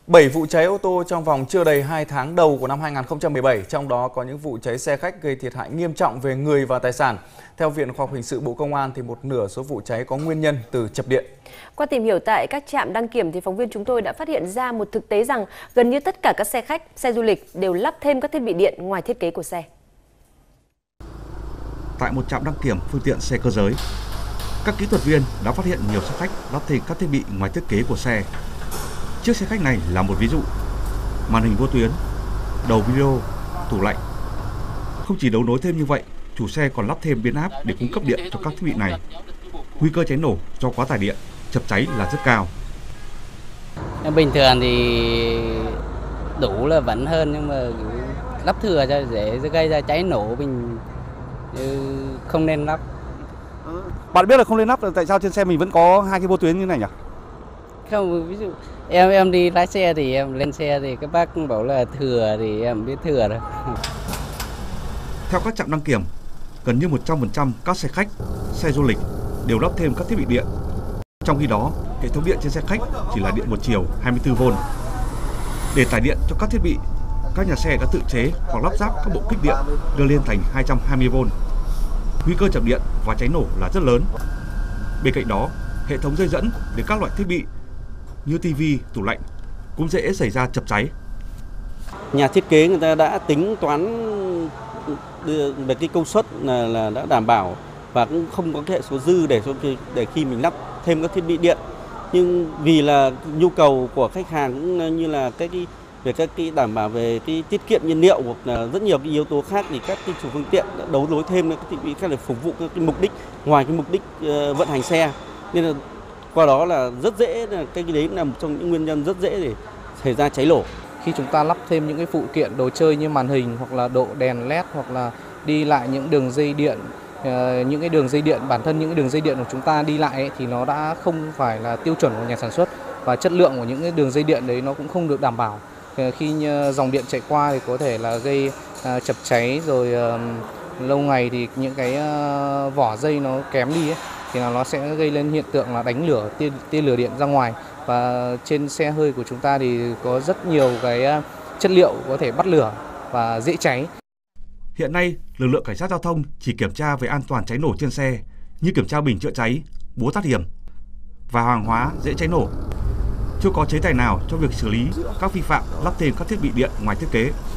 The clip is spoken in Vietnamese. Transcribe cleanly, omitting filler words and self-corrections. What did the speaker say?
7 vụ cháy ô tô trong vòng chưa đầy 2 tháng đầu của năm 2017, trong đó có những vụ cháy xe khách gây thiệt hại nghiêm trọng về người và tài sản. Theo Viện Khoa học Hình sự Bộ Công an, thì một nửa số vụ cháy có nguyên nhân từ chập điện. Qua tìm hiểu tại các trạm đăng kiểm, thì phóng viên chúng tôi đã phát hiện ra một thực tế rằng gần như tất cả các xe khách, xe du lịch đều lắp thêm các thiết bị điện ngoài thiết kế của xe. Tại một trạm đăng kiểm phương tiện xe cơ giới, các kỹ thuật viên đã phát hiện nhiều xe khách lắp thêm các thiết bị ngoài thiết kế của xe. Chiếc xe khách này là một ví dụ. Màn hình vô tuyến, đầu video, tủ lạnh. Không chỉ đấu nối thêm như vậy, chủ xe còn lắp thêm biến áp để cung cấp điện cho các thiết bị này. Nguy cơ cháy nổ do quá tải điện, chập cháy là rất cao. Bình thường thì đủ là vẫn hơn, nhưng mà lắp thừa cho dễ gây ra cháy nổ, mình không nên lắp. Bạn biết là không nên lắp, tại sao trên xe mình vẫn có hai cái vô tuyến như này nhỉ? Không, ví dụ em đi lái xe thì em lên xe thì các bác bảo là thừa thì em biết thừa rồi. Theo các trạm đăng kiểm, gần như 100% các xe khách, xe du lịch đều lắp thêm các thiết bị điện. Trong khi đó, hệ thống điện trên xe khách chỉ là điện một chiều 24V. Để tải điện cho các thiết bị, các nhà xe đã tự chế hoặc lắp ráp các bộ kích điện đưa lên thành 220V. Nguy cơ chập điện và cháy nổ là rất lớn. Bên cạnh đó, hệ thống dây dẫn để các loại thiết bị như tivi, tủ lạnh cũng dễ xảy ra chập cháy. Nhà thiết kế người ta đã tính toán về cái công suất là đã đảm bảo và cũng không có cái hệ số dư để khi mình lắp thêm các thiết bị điện. Nhưng vì là nhu cầu của khách hàng cũng như là về các cái đảm bảo về cái tiết kiệm nhiên liệu hoặc là rất nhiều cái yếu tố khác, thì các cái chủ phương tiện đã đấu nối thêm các thiết bị khác để phục vụ các cái mục đích ngoài cái mục đích vận hành xe, nên là qua đó là rất dễ, cái đấy là một trong những nguyên nhân rất dễ để xảy ra cháy nổ. Khi chúng ta lắp thêm những cái phụ kiện đồ chơi như màn hình hoặc là độ đèn LED, hoặc là đi lại những đường dây điện, những cái đường dây điện, bản thân những cái đường dây điện của chúng ta đi lại ấy, thì nó đã không phải là tiêu chuẩn của nhà sản xuất, và chất lượng của những cái đường dây điện đấy nó cũng không được đảm bảo. Khi dòng điện chạy qua thì có thể là gây chập cháy, rồi lâu ngày thì những cái vỏ dây nó kém đi ấy, thì nó sẽ gây lên hiện tượng là đánh lửa, tia lửa điện ra ngoài. Và trên xe hơi của chúng ta thì có rất nhiều cái chất liệu có thể bắt lửa và dễ cháy. Hiện nay, lực lượng cảnh sát giao thông chỉ kiểm tra về an toàn cháy nổ trên xe, như kiểm tra bình chữa cháy, búa thoát hiểm và hàng hóa dễ cháy nổ. Chưa có chế tài nào cho việc xử lý các vi phạm lắp thêm các thiết bị điện ngoài thiết kế.